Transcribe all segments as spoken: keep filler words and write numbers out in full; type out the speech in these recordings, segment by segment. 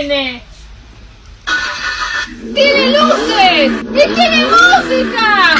tiene? ¡Tiene luces! ¡Y tiene música!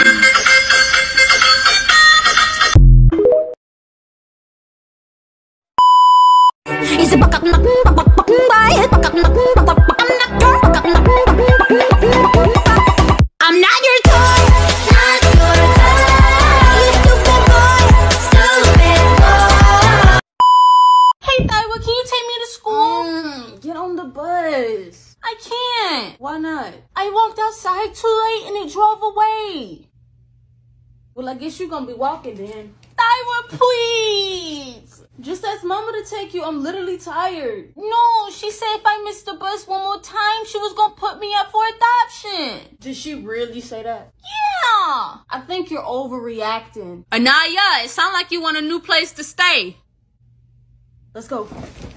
I'm not your toy, not your toy, stupid boy, stupid boy. Hey, Daiwa, can you take me to school? Mm, get on the bus. I can't. Why not? I walked outside too late and it drove away. Well, I guess you're gonna be walking then. Daiwa, please. Just ask Mama to take you. I'm literally tired. No, she said if I missed the bus one more time, she was gonna put me up for adoption. Did she really say that? Yeah. I think you're overreacting. Anaya, it sounds like you want a new place to stay. Let's go.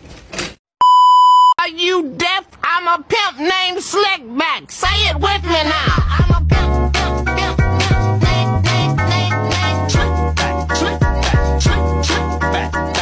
Are you deaf? I'm a pimp named Slickback. Say it with me now. I'm a pimp, pimp, pimp, pimp, name, name, name, name. Slickback, Slickback, Slick, Slickback, back.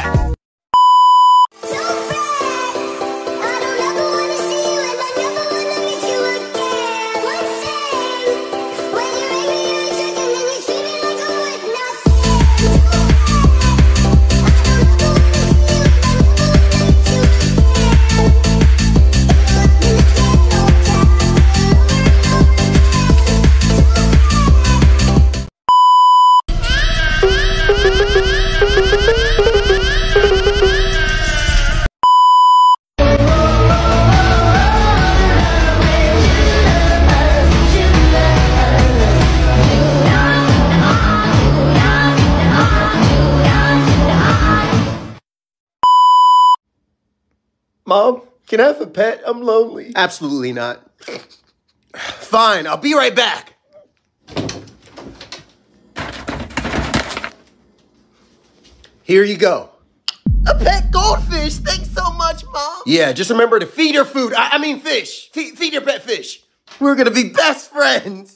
Mom, can I have a pet? I'm lonely. Absolutely not. Fine, I'll be right back. Here you go. A pet goldfish. Thanks so much, Mom. Yeah, just remember to feed your food. I, I mean fish. Feed, feed your pet fish. We're gonna be best friends.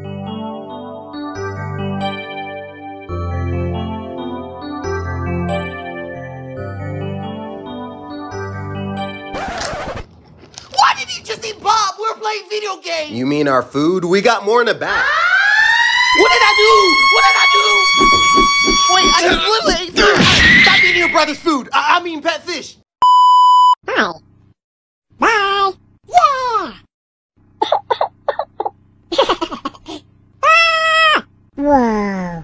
Why did you just eat Bob? We're playing video games. You mean our food? We got more in the back. What did I do? What did I do? Wait, I just literally ate. Stop eating your brother's food. I, I mean pet fish. Bye. Bye. Yeah. Wow.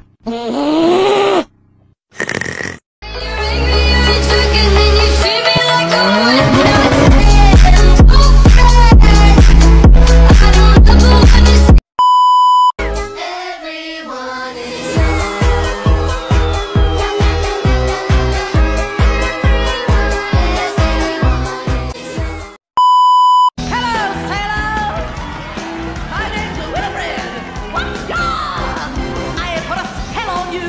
I put a spell on you.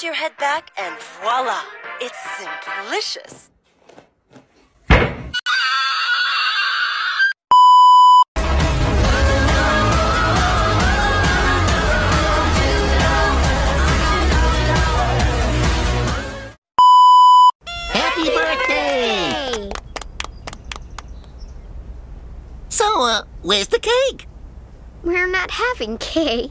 your head back and voila, it's simplicious. Happy birthday! So, uh, where's the cake? We're not having cake.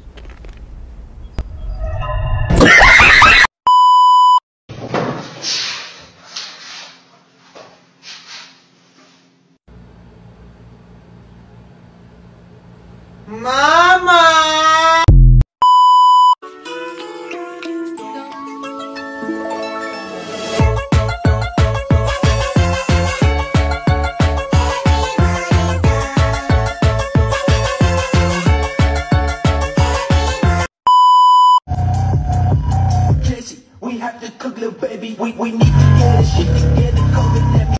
Mama! We have to cook, little baby. We, we need to get shit together, come and let me